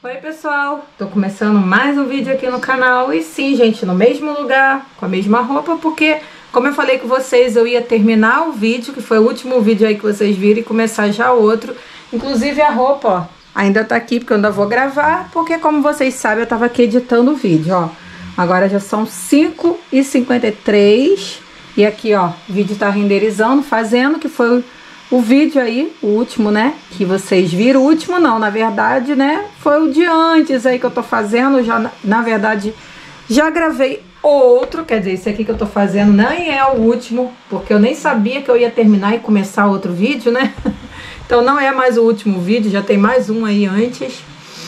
Oi pessoal, tô começando mais um vídeo aqui no canal e sim, gente, no mesmo lugar, com a mesma roupa, porque como eu falei com vocês, eu ia terminar o vídeo, que foi o último vídeo aí que vocês viram, e começar já outro. Inclusive a roupa, ó, ainda tá aqui porque eu ainda vou gravar, porque como vocês sabem, eu tava aqui editando o vídeo, ó. Agora já são 5h53 e aqui, ó, o vídeo tá renderizando, fazendo, que foi o vídeo aí, o último, né, que vocês viram. O último não, na verdade, né, foi o de antes aí que eu tô fazendo. Já, na verdade, já gravei outro, quer dizer, esse aqui que eu tô fazendo nem é o último, porque eu nem sabia que eu ia terminar e começar outro vídeo, né. Então não é mais o último vídeo, já tem mais um aí antes.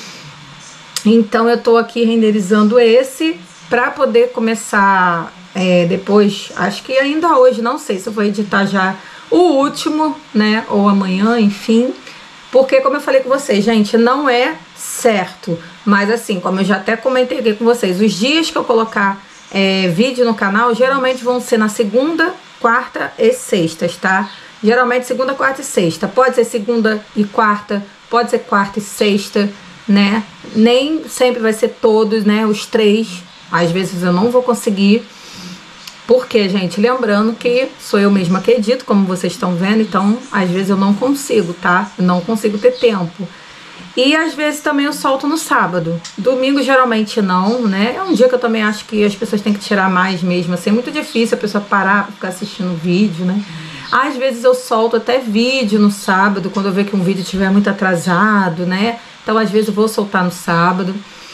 Então eu tô aqui renderizando esse pra poder começar depois, acho que ainda hoje, não sei se eu vou editar já o último, né, ou amanhã, enfim, porque como eu falei com vocês, gente, não é certo, mas assim, como eu já até comentei aqui com vocês, os dias que eu colocar vídeo no canal, geralmente vão ser na segunda, quarta e sextas, tá? Geralmente segunda, quarta e sexta, pode ser segunda e quarta, pode ser quarta e sexta, né, nem sempre vai ser todos, né, os três, às vezes eu não vou conseguir. Porque, gente, lembrando que sou eu mesma que edito, como vocês estão vendo, então às vezes eu não consigo, tá? Eu não consigo ter tempo. E às vezes também eu solto no sábado. Domingo geralmente não, né? É um dia que eu também acho que as pessoas têm que tirar mais mesmo, assim, é muito difícil a pessoa parar pra ficar assistindo vídeo, né? Às vezes eu solto até vídeo no sábado, quando eu ver que um vídeo estiver muito atrasado, né? Então às vezes eu vou soltar no sábado.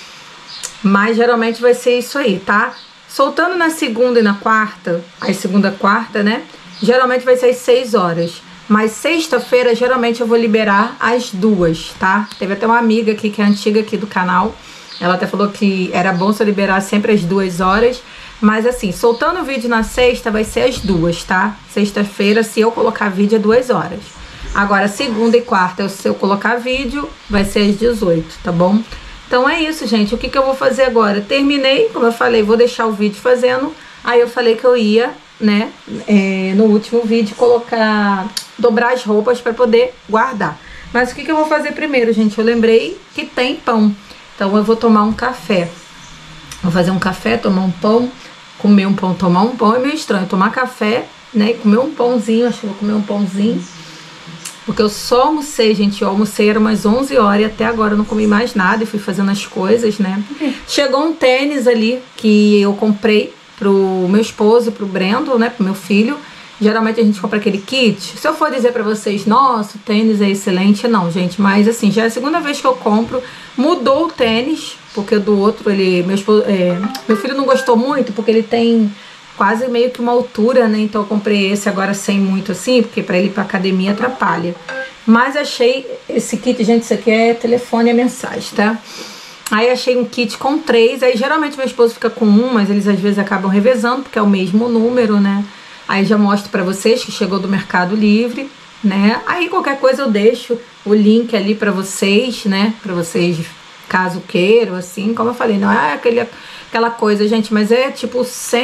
Mas geralmente vai ser isso aí, tá? Soltando na segunda e na quarta, aí segunda, quarta, né? Geralmente vai ser às 6 horas. Mas sexta-feira, geralmente eu vou liberar às 2, tá? Teve até uma amiga aqui, que é antiga aqui do canal. Ela até falou que era bom se eu liberar sempre às 2 horas. Mas assim, soltando o vídeo na sexta, vai ser às 2, tá? Sexta-feira, se eu colocar vídeo, é 2 horas. Agora, segunda e quarta, se eu colocar vídeo, vai ser às 18, tá bom? Então é isso, gente. O que eu vou fazer agora? Terminei, como eu falei, vou deixar o vídeo fazendo. Aí eu falei que eu ia, né, no último vídeo, dobrar as roupas para poder guardar. Mas o que eu vou fazer primeiro, gente? Eu lembrei que tem pão. Então eu vou tomar um café. Vou fazer um café, tomar um pão, comer um pão, tomar um pão. É meio estranho tomar café, né, e comer um pãozinho. Acho que eu vou comer um pãozinho. Porque eu só almocei, gente, eu almocei, era umas 11 horas e até agora eu não comi mais nada e fui fazendo as coisas, né? Chegou um tênis ali que eu comprei pro meu esposo, pro Brendo, né, pro meu filho. Geralmente a gente compra aquele kit. Se eu for dizer pra vocês, nossa, o tênis é excelente, não, gente, mas assim, já é a segunda vez que eu compro. Mudou o tênis, porque do outro, meu filho não gostou muito, porque ele tem quase meio que uma altura, né? Então eu comprei esse agora sem muito assim, porque pra ele ir pra academia atrapalha. Mas achei esse kit, gente, isso aqui é telefone e mensagem, tá? Aí achei um kit com 3, aí geralmente meu esposo fica com um, mas eles às vezes acabam revezando, porque é o mesmo número, né? Aí já mostro pra vocês que chegou do Mercado Livre, né? Aí qualquer coisa eu deixo o link ali pra vocês, né? Pra vocês, caso queiram, assim, como eu falei, não é aquela coisa, gente, mas é tipo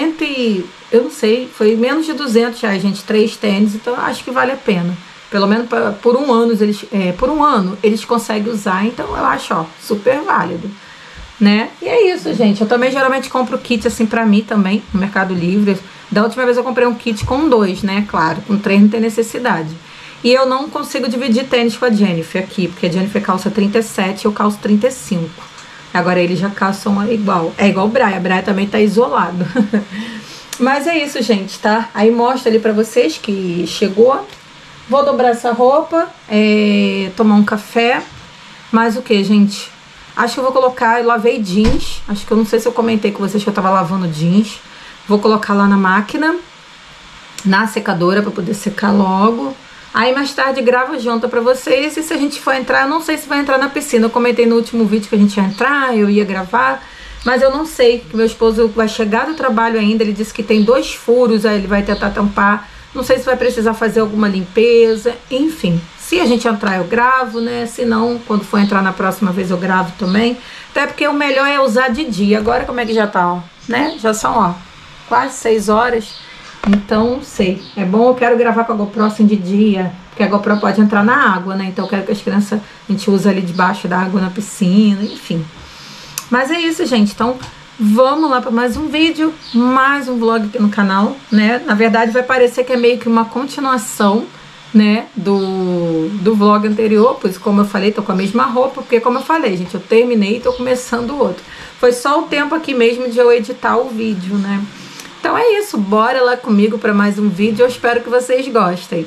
eu não sei, foi menos de 200 reais, gente, 3 tênis, então eu acho que vale a pena. Pelo menos por um ano eles conseguem usar, então eu acho, ó, super válido, né? E é isso, gente, eu também geralmente compro kit assim pra mim também, no Mercado Livre. Da última vez eu comprei um kit com 2, né, claro, com 3 não tem necessidade. E eu não consigo dividir tênis com a Jennifer aqui, porque a Jennifer calça 37 e eu calço 35. Agora eles já calçam igual. É igual o Braia. A Braia também tá isolado. Mas é isso, gente, tá? Aí mostra ali pra vocês que chegou. Vou dobrar essa roupa, tomar um café. Mas o que, gente? Acho que eu vou colocar, eu lavei jeans. Acho que eu não sei se eu comentei com vocês que eu tava lavando jeans. Vou colocar lá na máquina, na secadora, pra poder secar logo. Aí mais tarde gravo a janta pra vocês. E se a gente for entrar, eu não sei se vai entrar na piscina. Eu comentei no último vídeo que a gente ia entrar, eu ia gravar, mas eu não sei, que meu esposo vai chegar do trabalho ainda. Ele disse que tem 2 furos, aí ele vai tentar tampar. Não sei se vai precisar fazer alguma limpeza. Enfim, se a gente entrar eu gravo, né? Se não, quando for entrar na próxima vez eu gravo também. Até porque o melhor é usar de dia. Agora como é que já tá, ó, né? Já são, ó, quase 6 horas. Então, sei, é bom, eu quero gravar com a GoPro assim de dia, porque a GoPro pode entrar na água, né? Então eu quero que as crianças, a gente usa ali debaixo da água na piscina, enfim. Mas é isso, gente. Então vamos lá para mais um vídeo, mais um vlog aqui no canal, né? Na verdade vai parecer que é meio que uma continuação, né, do vlog anterior, pois como eu falei, tô com a mesma roupa, porque como eu falei, gente, eu terminei e tô começando o outro. Foi só o tempo aqui mesmo de eu editar o vídeo, né? Então é isso, bora lá comigo para mais um vídeo, eu espero que vocês gostem.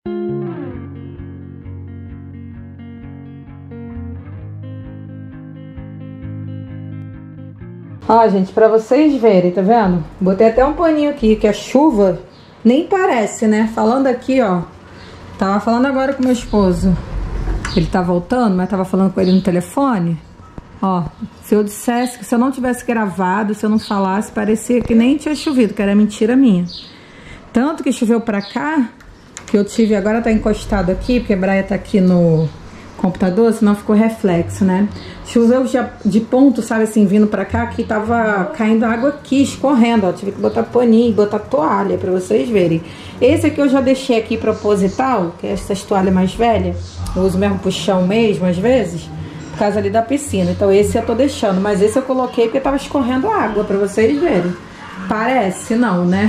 Ó, gente, pra vocês verem, tá vendo? Botei até um paninho aqui, que a chuva nem parece, né? Falando aqui, ó. Tava falando agora com meu esposo. Ele tá voltando, mas tava falando com ele no telefone. Ó, se eu dissesse que se eu não tivesse gravado, se eu não falasse, parecia que nem tinha chovido, que era mentira minha. Tanto que choveu pra cá, que eu tive, agora tá encostado aqui, porque a Braia tá aqui no computador, senão ficou reflexo, né? Choveu já de ponto, sabe assim, vindo pra cá, que tava caindo água aqui, escorrendo, ó. Tive que botar paninho, botar toalha pra vocês verem. Esse aqui eu já deixei aqui proposital, que é essas toalhas mais velhas. Eu uso mesmo pro chão mesmo, às vezes, por causa ali da piscina. Então esse eu tô deixando, mas esse eu coloquei porque tava escorrendo água, pra vocês verem. Parece, não, né?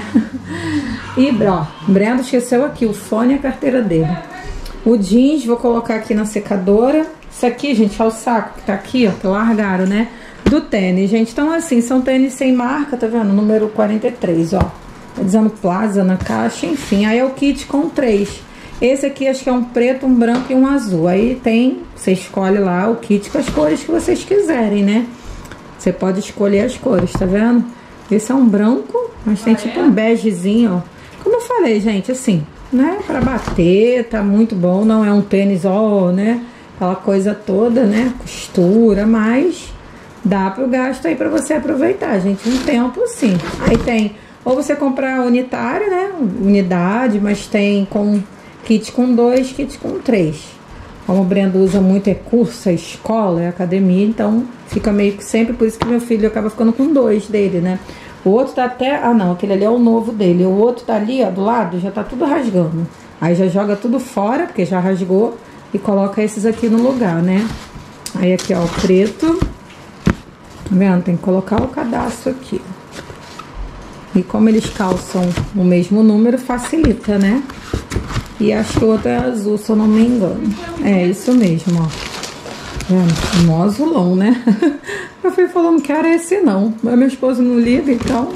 E, ó, Brenda esqueceu aqui o fone e a carteira dele. O jeans, vou colocar aqui na secadora. Isso aqui, gente, é o saco que tá aqui, ó, que largaram, né? Do tênis, gente. Então, assim, são tênis sem marca, tá vendo? Número 43, ó. Tá dizendo Plaza na caixa, enfim. Aí é o kit com 3. Esse aqui acho que é um preto, um branco e um azul. Aí tem, você escolhe lá o kit com as cores que vocês quiserem, né? Você pode escolher as cores, tá vendo? Esse é um branco, mas tem tipo um begezinho, ó. Como eu falei, gente, assim, né? Pra bater, tá muito bom. Não é um tênis, ó, né? Aquela coisa toda, né? Costura, mas dá pro gasto aí pra você aproveitar, gente. Um tempo, sim. Aí tem, ou você comprar unitário, né? Unidade, mas tem com kit com 2, kit com 3. Como o Brenda usa muito, é curso, é escola, é academia, então fica meio que sempre, por isso que meu filho acaba ficando com 2 dele, né? O outro tá até, ah não, aquele ali é o novo dele. O outro tá ali, ó, do lado, já tá tudo rasgando. Aí já joga tudo fora, porque já rasgou, e coloca esses aqui no lugar, né? Aí aqui, ó, o preto. Tá vendo? Tem que colocar o cadastro aqui. E como eles calçam o mesmo número, facilita, né? E acho que o outro é azul, se eu não me engano. É, isso mesmo, ó. É, um azulão, né? Eu fui falando que era esse não. Mas meu esposo não liga, então...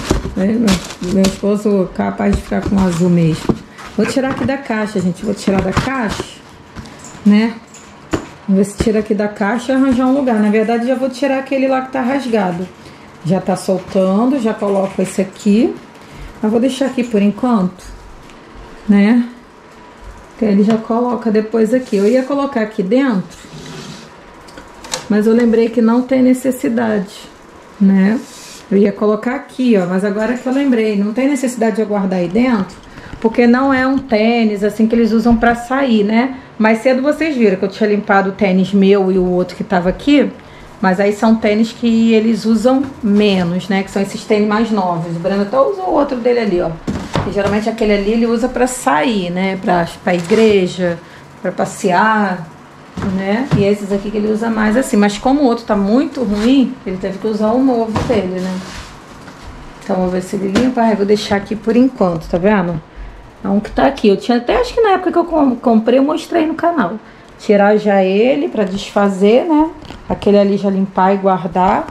meu esposo é capaz de ficar com azul mesmo. Vou tirar aqui da caixa, gente. Vou tirar da caixa, né? Vamos ver se tira aqui da caixa e arranjar um lugar. Na verdade, já vou tirar aquele lá que tá rasgado. Já tá soltando, já coloco esse aqui. Mas vou deixar aqui por enquanto, né? Que ele já coloca depois aqui. Eu ia colocar aqui dentro, mas eu lembrei que não tem necessidade, né? Eu ia colocar aqui, ó, mas agora que eu lembrei, não tem necessidade de eu guardar aí dentro, porque não é um tênis, assim, que eles usam pra sair, né? Mais cedo vocês viram que eu tinha limpado o tênis meu e o outro que tava aqui, mas aí são tênis que eles usam menos, né? Que são esses tênis mais novos. O Breno até usou o outro dele ali, ó. E geralmente aquele ali ele usa pra sair, né? Pra igreja, pra passear, né? E esses aqui que ele usa mais assim. Mas como o outro tá muito ruim, ele teve que usar o novo dele, né? Então vou ver se ele limpa. Vou deixar aqui por enquanto, tá vendo? É um que tá aqui. Eu tinha até, acho que na época que eu comprei, eu mostrei no canal. Tirar já ele pra desfazer, né? Aquele ali já limpar e guardar.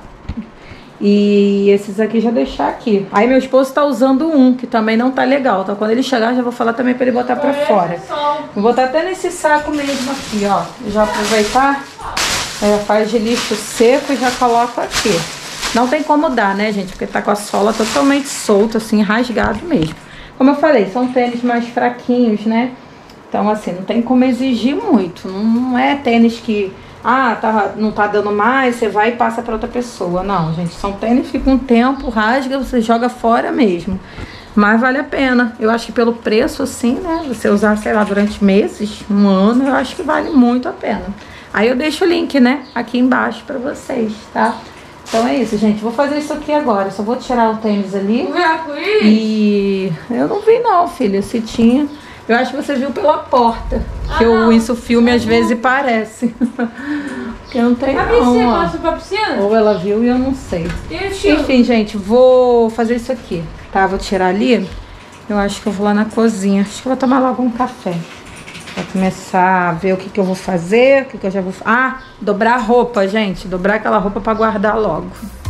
E esses aqui já deixar aqui. Aí meu esposo tá usando um, que também não tá legal. Então quando ele chegar, já vou falar também pra ele botar pra fora. Vou botar até nesse saco mesmo aqui, ó. Já aproveitar, faz de lixo seco e já coloco aqui. Não tem como dar, né, gente? Porque tá com a sola totalmente solta, assim, rasgado mesmo. Como eu falei, são tênis mais fraquinhos, né? Então, assim, não tem como exigir muito. Não é tênis que... não tá dando mais, você vai e passa pra outra pessoa. Não, gente, são tênis que com o tempo rasga, você joga fora mesmo. Mas vale a pena. Eu acho que pelo preço, assim, né? Você usar, sei lá, durante meses, um ano, eu acho que vale muito a pena. Aí eu deixo o link, né? Aqui embaixo pra vocês, tá? Então é isso, gente. Vou fazer isso aqui agora. Só vou tirar o tênis ali. E eu não vi não, filha, se tinha. Eu acho que você viu pela porta. Que o isso filme às vezes parece. Porque não tem não, ó. Pra piscina? Ou ela viu e eu não sei. Enfim, gente, vou fazer isso aqui, tá? Vou tirar ali. Eu acho que eu vou lá na cozinha. Acho que eu vou tomar logo um café. Pra começar a ver o que que eu vou fazer, o que que eu já vou... Ah, dobrar a roupa, gente. Dobrar aquela roupa pra guardar logo.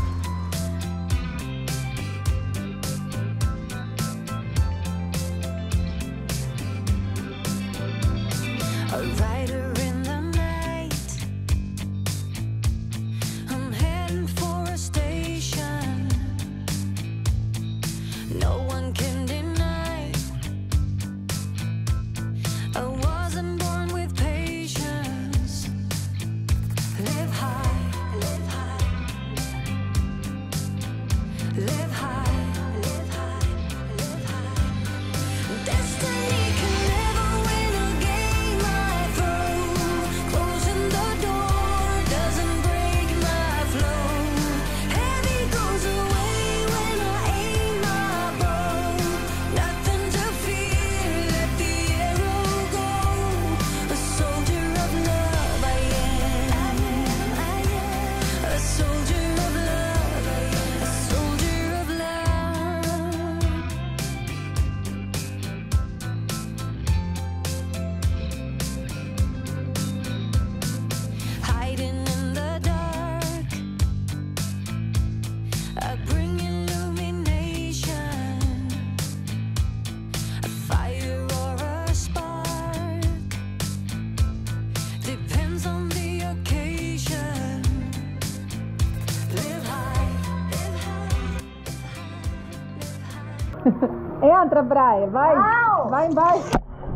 Entra, Braia, vai. Não. Vai embaixo.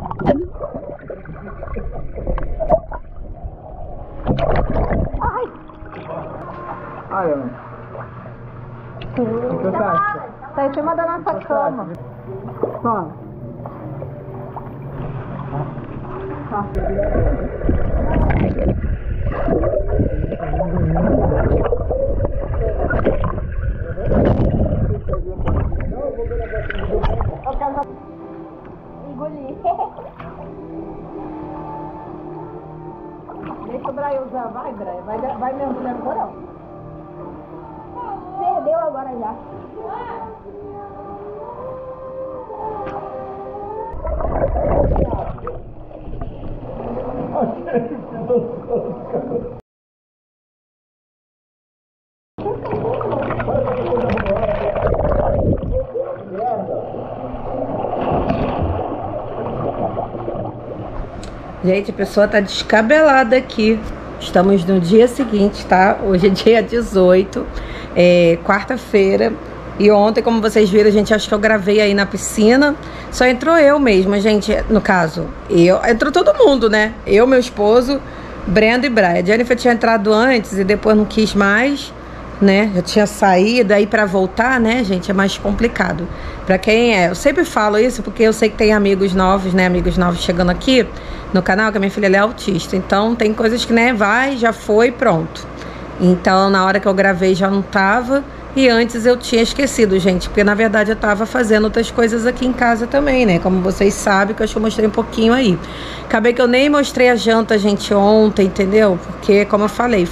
Ai. Ai, Ana. O que você acha? Tá em cima da nossa cama. Ó. Engoli. Deixa o Braia usar. Vai, Braia. Vai mergulhar no coral. Perdeu agora já. Gente, a pessoa tá descabelada aqui. Estamos no dia seguinte, tá? Hoje é dia 18, quarta-feira. E ontem, como vocês viram, gente, acho que eu gravei aí na piscina. Só entrou eu mesma, gente. No caso, entrou todo mundo, né? Eu, meu esposo, Brenda e Braia. A Jennifer tinha entrado antes e depois não quis mais, né? Já tinha saído. Aí pra voltar, né, gente, é mais complicado. Pra quem eu sempre falo isso porque eu sei que tem amigos novos, né? Amigos novos chegando aqui no canal, que a minha filha ela é autista. Então tem coisas que, né, vai, já foi, pronto. Então na hora que eu gravei já não tava. E antes eu tinha esquecido, gente, porque na verdade eu tava fazendo outras coisas aqui em casa também, né? Como vocês sabem, que eu acho que eu mostrei um pouquinho aí. Acabei que eu nem mostrei a janta, gente, ontem, entendeu? Porque, como eu falei,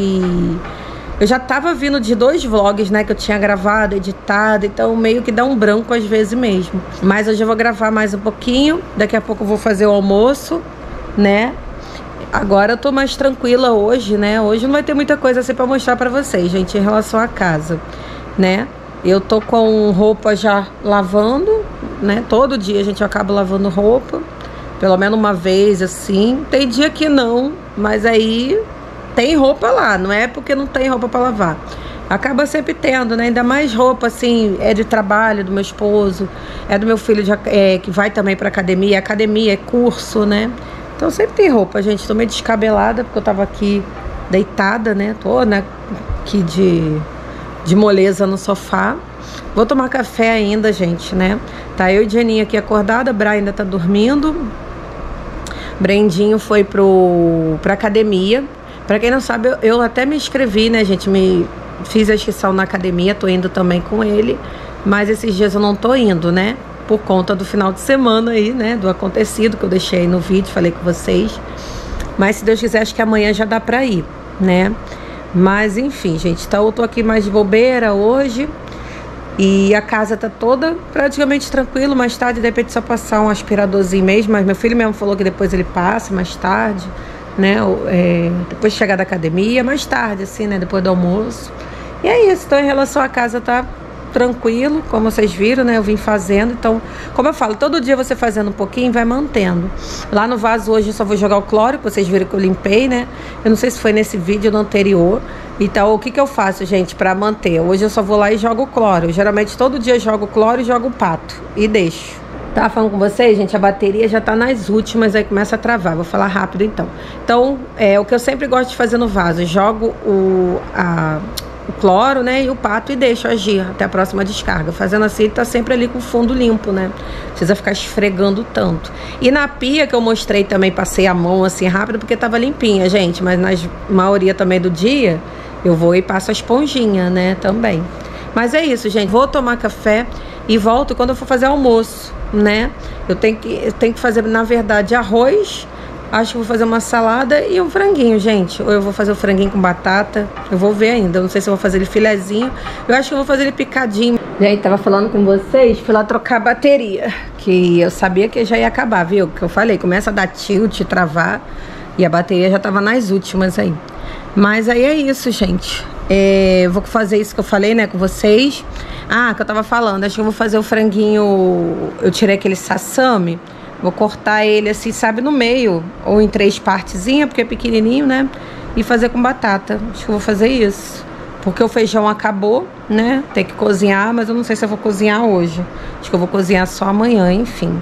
eu já tava vindo de 2 vlogs, né, que eu tinha gravado, editado, então meio que dá um branco às vezes mesmo. Mas hoje eu vou gravar mais um pouquinho, daqui a pouco eu vou fazer o almoço, né? Agora eu tô mais tranquila hoje, né? Hoje não vai ter muita coisa assim pra mostrar pra vocês, gente, em relação à casa, né? Eu tô com roupa já lavando, né? Todo dia a gente acaba lavando roupa, pelo menos uma vez, assim. Tem dia que não, mas aí tem roupa lá, não é porque não tem roupa pra lavar. Acaba sempre tendo, né? Ainda mais roupa, assim, é de trabalho do meu esposo, é do meu filho que vai também pra academia. Academia é curso, né? Então sempre tem roupa, gente. Tô meio descabelada porque eu tava aqui deitada, né? Tô aqui de moleza no sofá. Vou tomar café ainda, gente, né? Tá eu e Jeninha aqui acordada, a Bra ainda tá dormindo. Brendinho foi pra academia. Pra quem não sabe, eu até me inscrevi, né, gente? Fiz a inscrição na academia, tô indo também com ele. Mas esses dias eu não tô indo, né? por conta do final de semana aí, né, do acontecido que eu deixei no vídeo, falei com vocês. Mas se Deus quiser, acho que amanhã já dá pra ir, né? Mas enfim, gente, então eu tô aqui mais de bobeira hoje. E a casa tá toda praticamente tranquilo. Mais tarde, de repente, só passar um aspiradorzinho mesmo. Mas meu filho mesmo falou que depois ele passa mais tarde, né? Depois de chegar da academia, mais tarde, assim, né? Depois do almoço. E é isso. Então, em relação à casa, tá tranquilo, como vocês viram, né? Eu vim fazendo. Então, como eu falo, todo dia você fazendo um pouquinho, vai mantendo. Lá no vaso hoje eu só vou jogar o cloro, que vocês viram que eu limpei, né? Eu não sei se foi nesse vídeo ou no anterior. Então, o que eu faço, gente, pra manter? Hoje eu só vou lá e jogo o cloro. Eu, geralmente, todo dia eu jogo o cloro e jogo o pato. E deixo. Tava falando com vocês, gente, a bateria já tá nas últimas, aí começa a travar. Vou falar rápido, então. Então, o que eu sempre gosto de fazer no vaso, eu jogo o cloro, né, e o pato e deixo agir até a próxima descarga. Fazendo assim, ele tá sempre ali com o fundo limpo, né? Não precisa ficar esfregando tanto. E na pia que eu mostrei também, passei a mão assim rápido, porque tava limpinha, gente. Mas na maioria também do dia, eu vou e passo a esponjinha, né, também. Mas é isso, gente. Vou tomar café e volto quando eu for fazer almoço, né? Eu tenho que fazer, na verdade, arroz. Acho que vou fazer uma salada e um franguinho, gente. Ou eu vou fazer o franguinho com batata. Eu vou ver ainda. Eu não sei se eu vou fazer ele filezinho. Eu acho que eu vou fazer ele picadinho. Gente, tava falando com vocês. Fui lá trocar a bateria. Que eu sabia que já ia acabar, viu? Que eu falei. Começa a dar tilt, travar. E a bateria já tava nas últimas aí. Mas aí é isso, gente. Eu vou fazer isso que eu falei, né, com vocês. Que eu tava falando. Acho que eu vou fazer o franguinho. Eu tirei aquele sassami. Vou cortar ele assim, sabe, no meio. Ou em 3 partezinhas, porque é pequenininho, né? E fazer com batata. Acho que eu vou fazer isso. Porque o feijão acabou, né? Tem que cozinhar, mas eu não sei se eu vou cozinhar hoje. Acho que eu vou cozinhar só amanhã, enfim.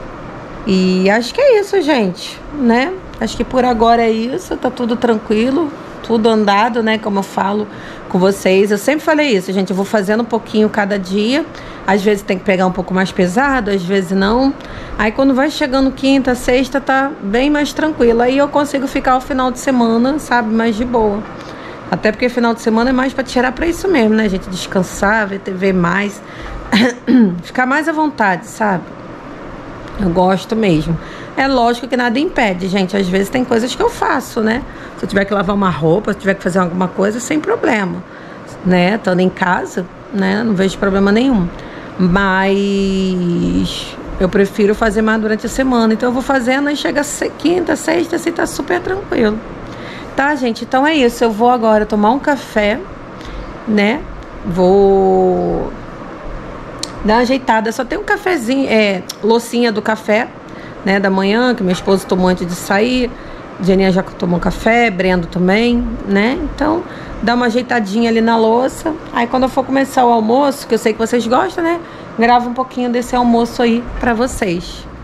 E acho que é isso, gente, né? Acho que por agora é isso. Tá tudo tranquilo. Tudo andado, né? Como eu falo com vocês. Eu sempre falei isso, gente. Eu vou fazendo um pouquinho cada dia. Às vezes tem que pegar um pouco mais pesado, às vezes não. Aí quando vai chegando quinta, sexta, tá bem mais tranquilo. Aí eu consigo ficar o final de semana, sabe, mais de boa. Até porque final de semana é mais pra tirar pra isso mesmo, né, gente? Descansar, ver TV mais. Ficar mais à vontade, sabe? Eu gosto mesmo. É lógico que nada impede, gente. Às vezes tem coisas que eu faço, né? Se eu tiver que lavar uma roupa, se eu tiver que fazer alguma coisa, sem problema, né? Estando em casa, né? Não vejo problema nenhum. Mas eu prefiro fazer mais durante a semana. Então eu vou fazendo, aí chega quinta, sexta, assim tá super tranquilo. Tá, gente? Então é isso. Eu vou agora tomar um café, né? Vou dar uma ajeitada. Só tem um cafezinho, loucinha do café, né? Da manhã, que meu esposo tomou antes de sair. Janinha já tomou café, Brendo também, né? Então, dá uma ajeitadinha ali na louça. Aí quando eu for começar o almoço, que eu sei que vocês gostam, né? Gravo um pouquinho desse almoço aí pra vocês.